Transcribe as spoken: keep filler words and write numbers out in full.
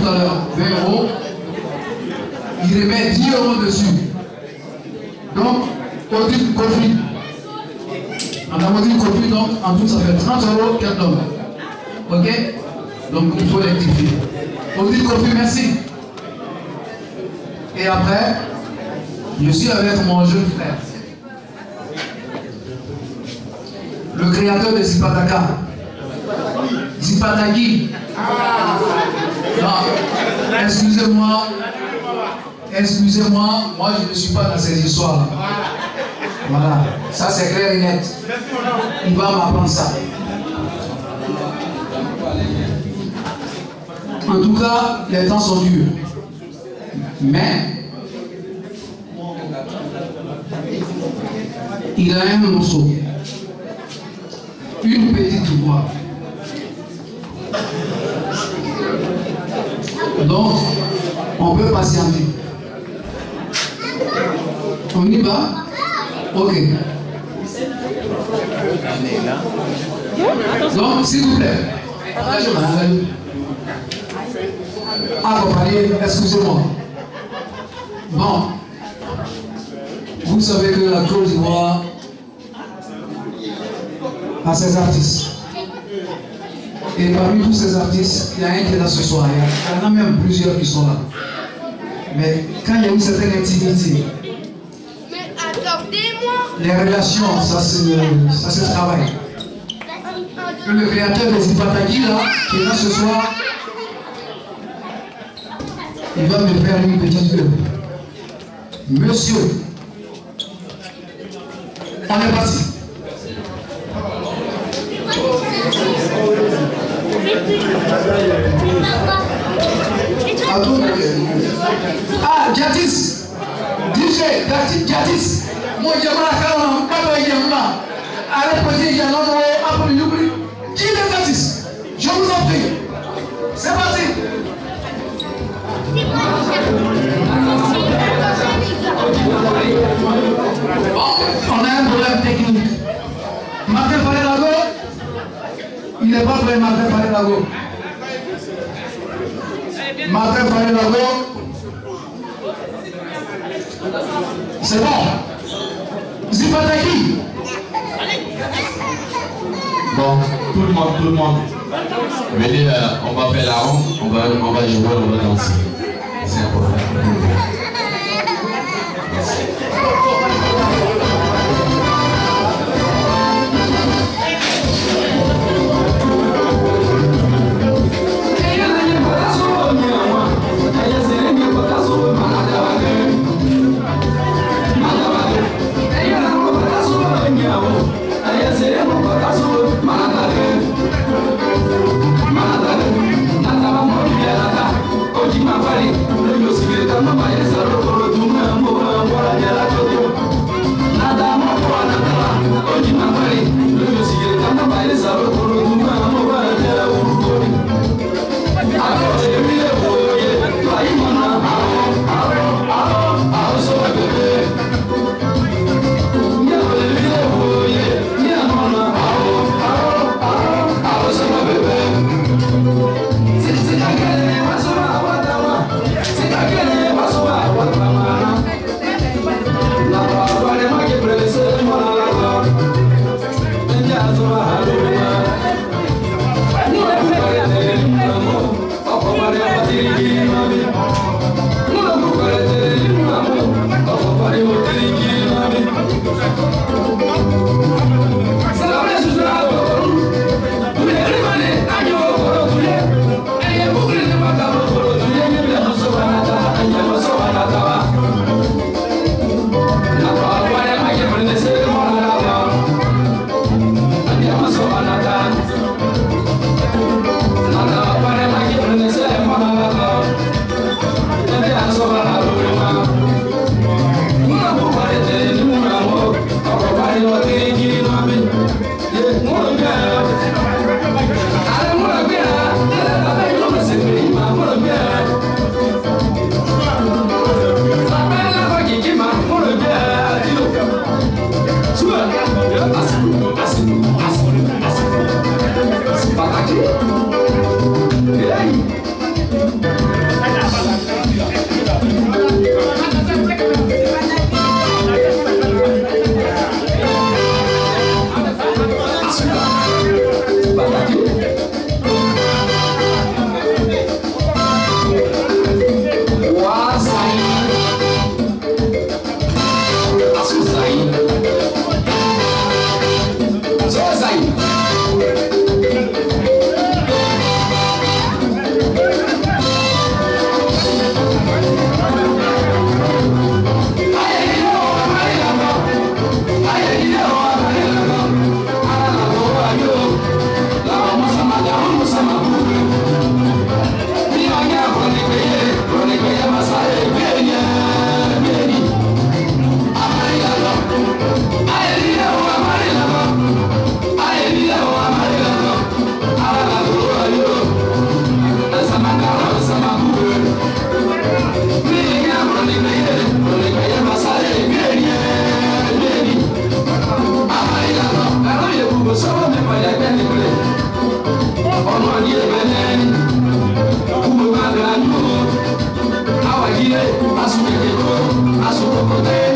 à l'heure, vingt euros. Il remet dix euros dessus. Donc, Odile Kofi. En Odile Kofi, donc, en tout, ça fait trente euros, quatre hommes. Ok? Donc, il faut rectifier. Odile Kofi, merci. Et après, je suis avec mon jeune frère, le créateur de Zipataka. Zipataki. Non, excusez-moi. Excusez-moi, moi je ne suis pas dans ces histoires-là. Voilà, ça c'est clair et net. Il va m'apprendre ça. En tout cas, les temps sont durs. Mais, il a un morceau. Une petite voix. Donc, on peut patienter. On y va? Ok. Donc, s'il vous plaît. Ah, excusez-moi. Bon. Vous savez que la Côte d'Ivoire a ses artistes. Et parmi tous ces artistes, il y a un qui est là ce soir. Il y en a même plusieurs qui sont là. Mais quand il y a une certaine intimité, les relations, ça se, ça se travaille. Le créateur de Zipataki, là, qui est là ce soir, il va me faire une petite œuvre. Monsieur, on est parti. Ah, Djadis, D J, Djadis, mon Yamaka, Papa Yamma, allez, petit Yamma, après l'oubli. Qui est Djadis? Je vous en prie. C'est parti. Bon, on a un problème technique. Martin Falelago, il n'est pas prêt, Martin Falelago. Martin Falelago, c'est bon. Zipataki. Bon, tout le monde, tout le monde. Venez, euh, on va faire la ronde, on va, on va jouer, on va danser. C'est important. Hey! sọ́wọ́ mi padà gbẹ́ ní ìpìlẹ̀. Ọ̀nà ní ìbẹ̀lẹ̀ kúmọ̀ bá dà nù. Àwọn ìdílé asùnkèké kó asùnkòkò tẹ́.